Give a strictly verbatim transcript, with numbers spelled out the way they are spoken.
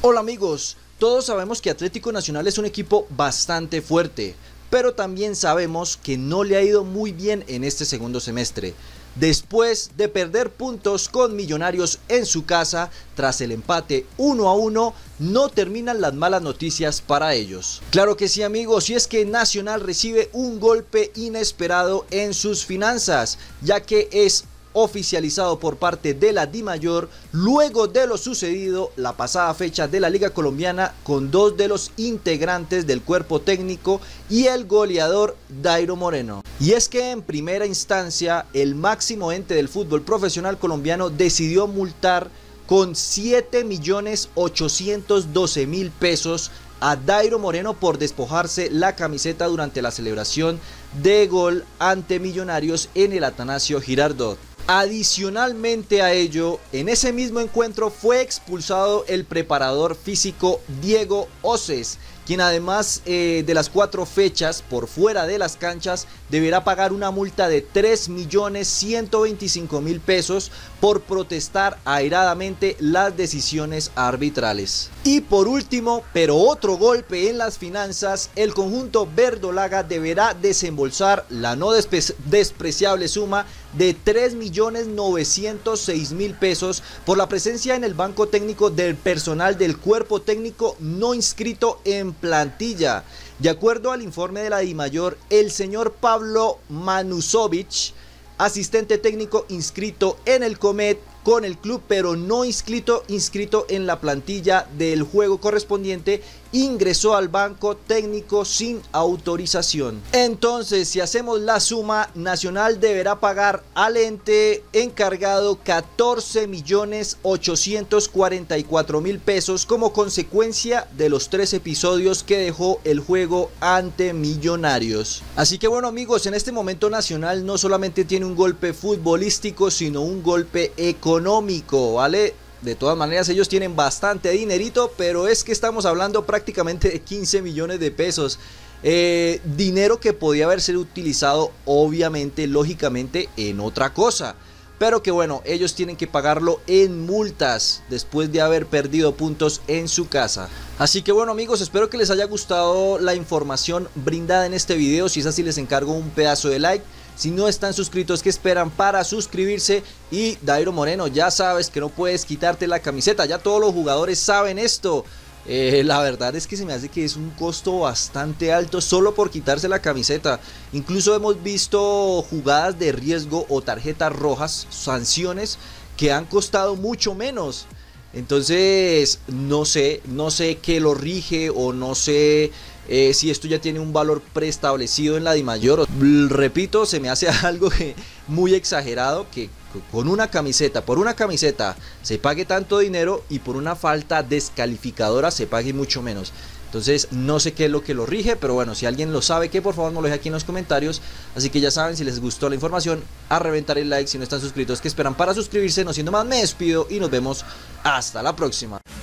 Hola amigos, todos sabemos que Atlético Nacional es un equipo bastante fuerte, pero también sabemos que no le ha ido muy bien en este segundo semestre. Después de perder puntos con Millonarios en su casa, tras el empate uno a uno, no terminan las malas noticias para ellos. Claro que sí amigos, y es que Nacional recibe un golpe inesperado en sus finanzas, ya que es oficializado por parte de la DIMAYOR luego de lo sucedido la pasada fecha de la Liga Colombiana con dos de los integrantes del cuerpo técnico y el goleador Dairo Moreno. Y es que en primera instancia el máximo ente del fútbol profesional colombiano decidió multar con siete millones ochocientos doce mil pesos a Dairo Moreno por despojarse la camiseta durante la celebración de gol ante Millonarios en el Atanasio Girardot. Adicionalmente a ello, en ese mismo encuentro fue expulsado el preparador físico Diego Oces, quien además eh, de las cuatro fechas por fuera de las canchas deberá pagar una multa de tres millones ciento veinticinco mil pesos por protestar airadamente las decisiones arbitrales. Y por último, pero otro golpe en las finanzas, el conjunto verdolaga deberá desembolsar la no despe- despreciable suma de tres millones novecientos seis mil pesos por la presencia en el banco técnico del personal del cuerpo técnico no inscrito en plantilla. De acuerdo al informe de la DIMAYOR, el señor Pablo Manusovic, asistente técnico inscrito en el Comet con el club pero no inscrito, inscrito en la plantilla del juego correspondiente, ingresó al banco técnico sin autorización. Entonces, si hacemos la suma, Nacional deberá pagar al ente encargado catorce millones ochocientos cuarenta y cuatro mil pesos como consecuencia de los tres episodios que dejó el juego ante Millonarios. Así que bueno amigos, en este momento Nacional no solamente tiene un golpe futbolístico, sino un golpe económico, ¿vale? De todas maneras ellos tienen bastante dinerito, pero es que estamos hablando prácticamente de quince millones de pesos. Eh, dinero que podía haber sido utilizado obviamente, lógicamente, en otra cosa. Pero que bueno, ellos tienen que pagarlo en multas después de haber perdido puntos en su casa. Así que bueno amigos, espero que les haya gustado la información brindada en este video. Si es así, les encargo un pedazo de like. Si no están suscritos, ¿qué esperan para suscribirse? Y Dairo Moreno, ya sabes que no puedes quitarte la camiseta. Ya todos los jugadores saben esto. Eh, la verdad es que se me hace que es un costo bastante alto solo por quitarse la camiseta. Incluso hemos visto jugadas de riesgo o tarjetas rojas, sanciones que han costado mucho menos. Entonces no sé, no sé qué lo rige o no sé eh, si esto ya tiene un valor preestablecido en la DIMAYOR. Repito, se me hace algo que, muy exagerado que con una camiseta, por una camiseta se pague tanto dinero y por una falta descalificadora se pague mucho menos. Entonces no sé qué es lo que lo rige, pero bueno, si alguien lo sabe, que por favor nos lo deje aquí en los comentarios. Así que ya saben, si les gustó la información, a reventar el like. Si no están suscritos, ¿qué esperan para suscribirse? No siendo más, me despido y nos vemos hasta la próxima.